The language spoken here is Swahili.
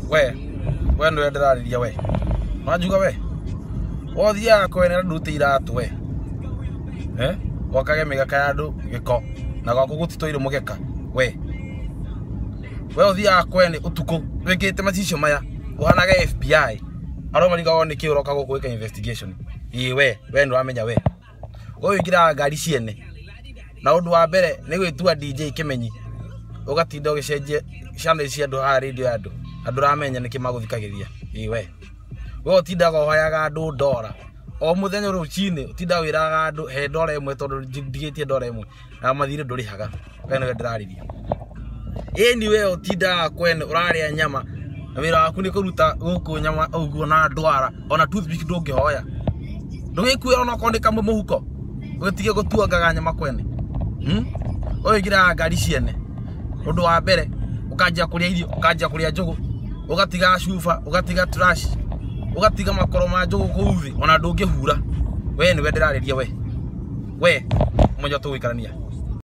we no ndirariria we majuga we othia kwene nduti iratu we wakage migaka ya andu giko na gwako gutitoire mugeka we othia kwene utuko wekete macicio maya uhanaga FBI aroma ligawo ni kiuroka gukwika investigation we ndo amenya we oyo ngira ngari ciene na undu wa mbere ni gwitua DJ Kimenyi ugatinda ugicenjia channel cia andu ha radio andu ramenya niki maguthikagiria we utindaga hoyaga andu ndora o muthenya rucine utinda wiraga andu he ndora imwe tondu ndigitie ndora imwe na mathire ndurihaga kana ndirariria we utinda kwene uraria nyama na wira waku ni kuruta guku nyama uguo na ndwara ona toothpick ndungihoya ndugikuira ona kondika muhuko ugitige gutuangaga nyama kwene oyo ngira ngari ciene undu wa mbere ukajia kuria irio ukajia kuria njugu ugatiga shufa ugatiga trash ugatiga makoro ma njugu kuuthi ona ndungihura we ni we ndirariria we umenyo tu wikarania